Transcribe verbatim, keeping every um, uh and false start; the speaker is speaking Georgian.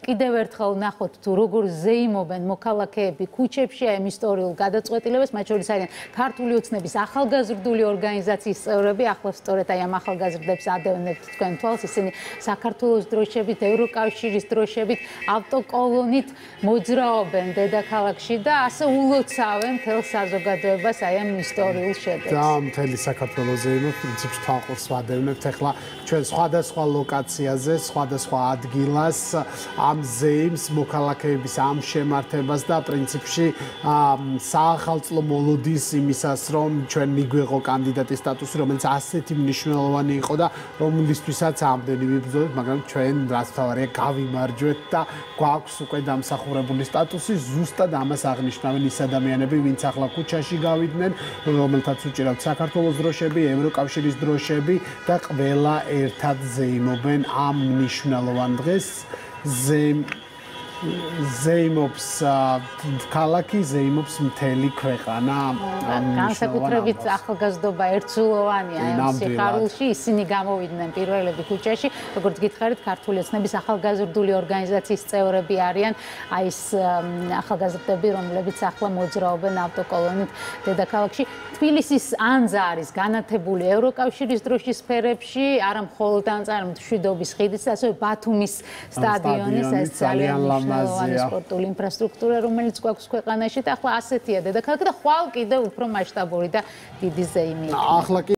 კიდევ ერთხელ ნახოთ თუ როგორ ზეიმობენ მოქალაქეები ქუჩებში ამ ისტორიულ გადაწყვეტილებას, მათ შორის არიან ქართული ოცნების ახალგაზრდული ორგანიზაციის წევრები, ახლა სწორედ აი ამ ახალგაზრდებს ადევნებთ თქვენ თვალს, ისინი საქართველოს დროშებით, ევროკავშირის დროშებით, ავტოკოლონით მოძრაობენ დედაქალაქში და ასე ულოცავენ მთელ საზოგადოებას აი ამ ისტორიულ შედეგს. და მთელი საქართველოს ზეიმობს, პრინციპში თვალყურს ვადევნებთ ახლა ჩვენ სხვადასხვა ლოკაციაზე, სხვადასხვა ადგილას ამ ზეიმს მოქალაქეების ამ შემართებას და პრინციპში საახალწლო მოლოდის იმისას, რომ ჩვენ მიგვეღო კანდიდატის სტატუსი, რომელიც ასეთი მნიშვნელოვანი იყო და რომლისთვისაც ამდენი ვიბრძოლეთ, მაგრამ ჩვენ რაც თავარია გავიმარჯვეთ და გვაქვს უკვე დამსახურებული სტატუსი, ზუსტად ამას აღნიშნავენ ის ადამიანები, ვინც ახლა ქუჩაში გავიდნენ, რომელთაც უჭირავთ საქართველოს დროშები, ევროკავშირის დროშები და ყველა ერთად ზეიმობენ ამ მნიშვნელოვან დღეს. ზეიმობს ქალაქი, ზეიმობს მთელი ქვეყანა. განსაკუთრებით ახალგაზრდობა ერთსულოვანია ამ სიხარულში, ისინი გამოვიდნენ პირველები ქუჩაში, როგორც გითხარით, ქართული ოცნების ახალგაზრდული ორგანიზაციის წევრები არიან, აი ეს ახალგაზრდები, რომლებიც ახლა მოძრაობენ ავტოკოლონით დედაქალაქში. თბილისის ანძა არის განათებული ევროკავშირის დროშის სფერებში, არა მხოლოდ ანძა, არამედ მშვიდობის ხიდიც, ასევე ბათუმის სტადიონის, ეს ძალიან მნიშვნელოვანი სპორტული ინფრასტრუქტურა, რომელიც გვაქვს ქვეყანაში და ახლა ასეთია დედაქალაქი და ხვალ კიდევ უფრო მასშტაბური და დიდი ზეიმი. ახლა